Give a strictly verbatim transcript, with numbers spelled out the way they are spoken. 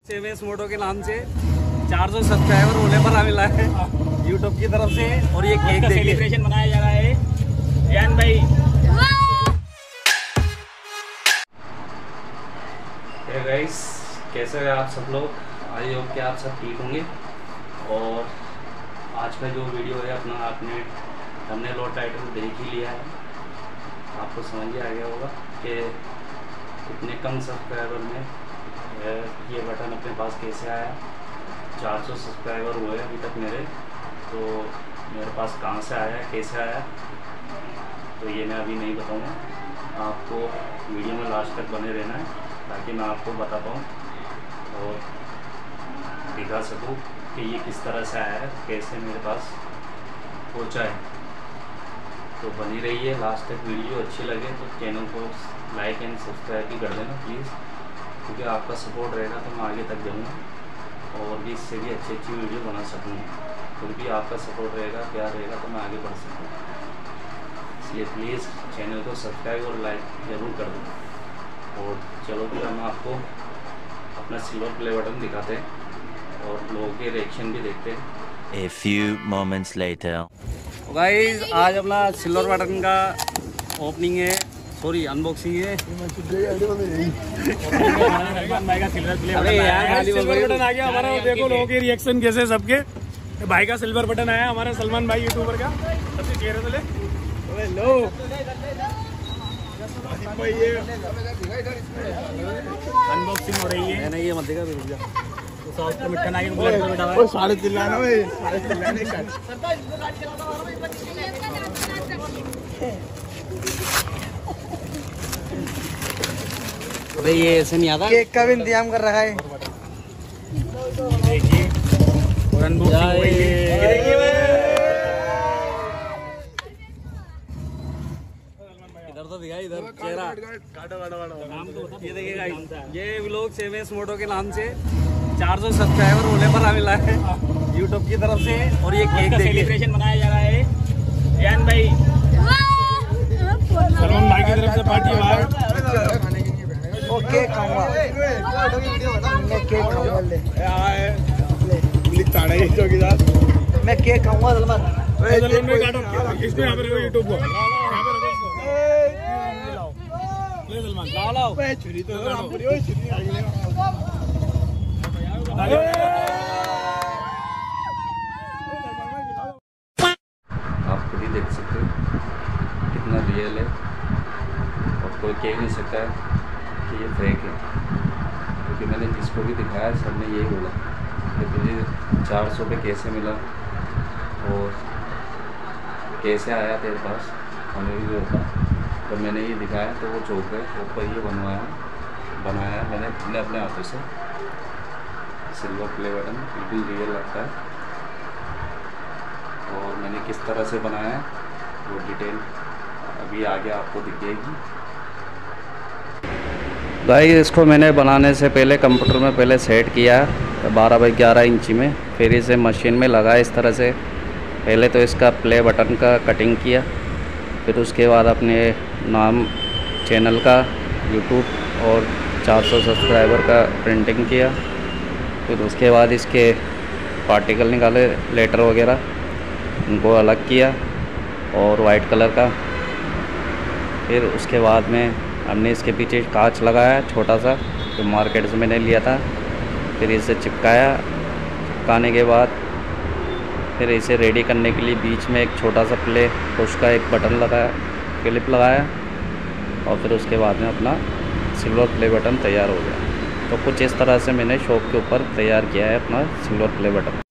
Saves मोटो के नाम से चार सौ सब्सक्राइबर होने पर हमें मिला है यूट्यूब की तरफ से। और ये केक सेलिब्रेशन मनाया जा रहा है जैन भाई। हे गाइस, कैसे हैं आप सब लोग? आई होप कि आप सब ठीक होंगे। और आज का जो वीडियो है अपना आपने थंबनेल और टाइटल देख ही लिया है, आपको समझ आ गया होगा कि इतने कम सब्सक्राइबर में ये बटन अपने पास कैसे आया। चार सौ सब्सक्राइबर हुए अभी तक मेरे, तो मेरे पास कहाँ से आया, कैसे आया, तो ये मैं अभी नहीं बताऊँगा। आपको वीडियो में लास्ट तक बने रहना है ताकि मैं आपको बता पाऊँ और दिखा सकूँ कि ये किस तरह से आया है, कैसे मेरे पास पहुँचा है। तो बनी रही है लास्ट तक। वीडियो अच्छी लगे तो चैनल को लाइक एंड सब्सक्राइब भी कर देना प्लीज़, क्योंकि आपका सपोर्ट रहेगा तो मैं आगे तक जाऊँगा और भी इससे भी अच्छी अच्छी वीडियो बना सकूँगा। क्योंकि आपका सपोर्ट रहेगा, प्यार रहेगा तो मैं आगे बढ़ सकूँगा। इसलिए प्लीज़ चैनल को सब्सक्राइब और लाइक ज़रूर कर दें। और चलो फिर हम आपको अपना सिल्वर प्ले बटन दिखाते हैं और लोगों के रिएक्शन भी देखते हैं। A few moments later. Guys, आज अपना सिल्वर बटन का ओपनिंग है, सॉरी अनबॉक्सिंग है। अरे यार सिल्वर बटन आ गया हमारा। देखो लोगों के रिएक्शन कैसे सबके। भाई का सिल्वर बटन आया हमारा, सलमान भाई यूट्यूबर का। सबसे चेहरे तो ले लो। अनबॉक्सिंग हो रही है। नहीं ये मत देखा, रुक जा। साढ़े चिल्लाना साढ़े चिल्लाने अरे ये ऐसे नहीं आता। केक का भी इंतजाम कर रखा है। इधर तो दिखाई, इधर चेहरा। ये देखिएगा, ये व्लॉग सेवेस मोटो के नाम से चार सौ सब्सक्राइबर होने पर हमें मिला है यूट्यूब की तरफ से। और ये केक सेलिब्रेशन मनाया जा रहा है जैन भाई, सलमान भाई की तरफ से पार्टी है। केक खाऊंगा, मैं केक खाऊंगा। ले मैं केक खाऊंगा सलमान। सलमान में काटो इसको, यहाँ पर यूट्यूब को ले सलमान। लाओ लाओ छुरी तो आप खुद ही देख सकते हो कितना रियल है। और कोई कह नहीं सकता है कि ये फेक है, क्योंकि मैंने जिसको भी दिखाया सबने यही बोला कि तुझे चार सौ पे कैसे मिला और कैसे आया तेरे पास, हमें भी होता। तो मैंने ये दिखाया तो वो चौक गए। ऊपर ये बनवाया बनाया मैंने अपने अपने हाथों से। सिल्वर प्ले बटन बिल्कुल रियल लगता है। और मैंने किस तरह से बनाया वो डिटेल अभी आगे आपको दिखेगी। गाइस, इसको मैंने बनाने से पहले कंप्यूटर में पहले सेट किया बारह बाई ग्यारह इंची में, फिर इसे मशीन में लगाया इस तरह से। पहले तो इसका प्ले बटन का कटिंग किया, फिर उसके बाद अपने नाम चैनल का यूट्यूब और चार सौ सब्सक्राइबर का प्रिंटिंग किया। फिर उसके बाद इसके पार्टिकल निकाले, लेटर वगैरह, उनको अलग किया और वाइट कलर का। फिर उसके बाद में हमने इसके पीछे कांच लगाया छोटा सा, जो मार्केट से मैंने लिया था। फिर इसे चिपकाया। चिपकाने के बाद फिर इसे रेडी करने के लिए बीच में एक छोटा सा प्ले पुश का एक बटन लगाया, क्लिप लगाया। और फिर उसके बाद में अपना सिल्वर प्ले बटन तैयार हो गया। तो कुछ इस तरह से मैंने शॉप के ऊपर तैयार किया है अपना सिल्वर प्ले बटन।